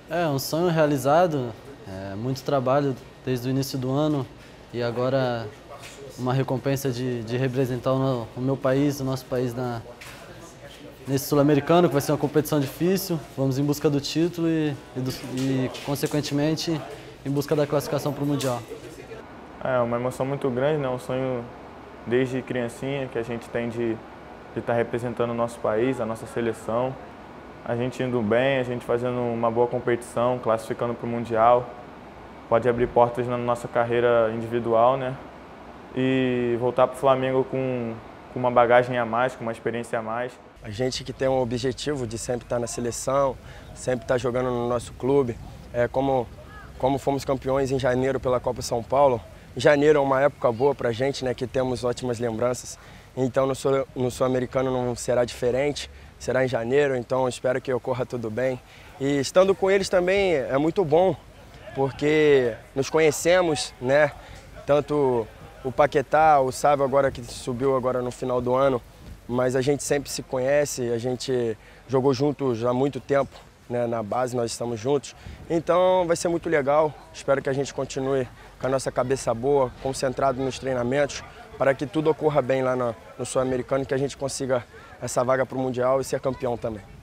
É um sonho realizado, muito trabalho desde o início do ano e agora uma recompensa de representar o meu país, o nosso país nesse Sul-Americano, que vai ser uma competição difícil. Vamos em busca do título e consequentemente, em busca da classificação para o Mundial. É uma emoção muito grande, né? Um sonho desde criancinha que a gente tem de estar representando o nosso país, a nossa seleção. A gente indo bem, a gente fazendo uma boa competição, classificando para o Mundial, pode abrir portas na nossa carreira individual, né? E voltar para o Flamengo com uma bagagem a mais, com uma experiência a mais. A gente que tem um objetivo de sempre estar na seleção, sempre estar jogando no nosso clube, como fomos campeões em janeiro pela Copa São Paulo. Janeiro é uma época boa para a gente, né, que temos ótimas lembranças. Então no Sul-Americano não será diferente, será em janeiro, então espero que ocorra tudo bem. E estando com eles também é muito bom, porque nos conhecemos, né? Tanto o Paquetá, o Sávio agora que subiu agora no final do ano, mas a gente sempre se conhece, a gente jogou juntos há muito tempo, né, na base, nós estamos juntos. Então vai ser muito legal, espero que a gente continue com a nossa cabeça boa, concentrado nos treinamentos, para que tudo ocorra bem lá no Sul-Americano e que a gente consiga essa vaga para o Mundial e ser campeão também.